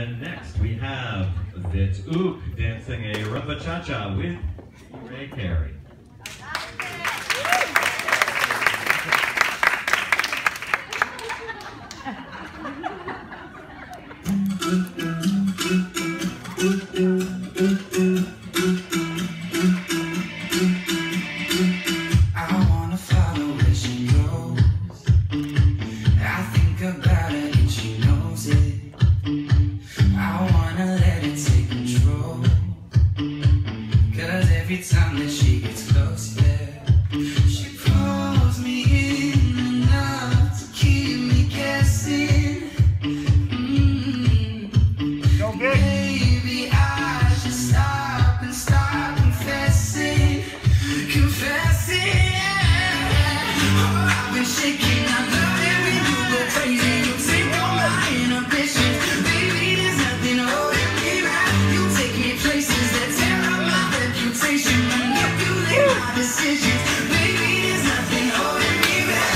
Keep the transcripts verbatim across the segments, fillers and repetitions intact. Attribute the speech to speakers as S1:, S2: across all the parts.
S1: And next we have Vit Ook dancing a rumba cha-cha with Ray Carey.
S2: I wanna follow where she goes. I think about her and she knows it. I wanna let it take control. Cause every time that she gets close, yeah, she pulls me in enough to keep me guessing. Mm-hmm.
S3: Go big.
S2: Maybe I should stop and start confessing. Confessing, yeah. Oh, I've been shaking, I love it when you go crazy. You take all my inhibitions. Baby, there's nothing holding me back. You take me places that tear up my reputation. Manipulate my decisions. Baby, there's nothing holding me back.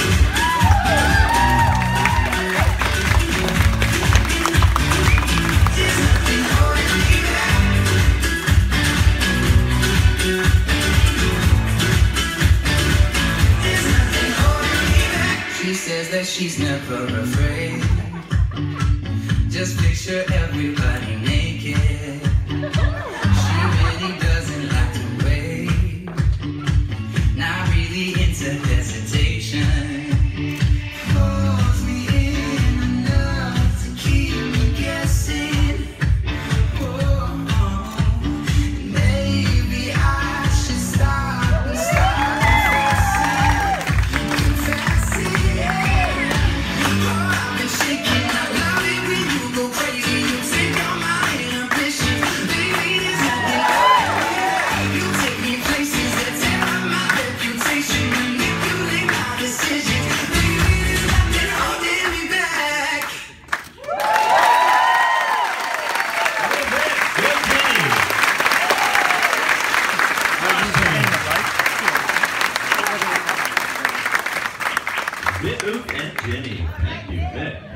S2: There's nothing holding me back. She says that she's never afraid. Just picture everybody naked. She really doesn't like to wait. Not really into hesitation. Pulls me in enough to keep me guessing. Oh, maybe I should stop and start confessing.
S1: Vit Ook and Jenny. Thank you, Vit.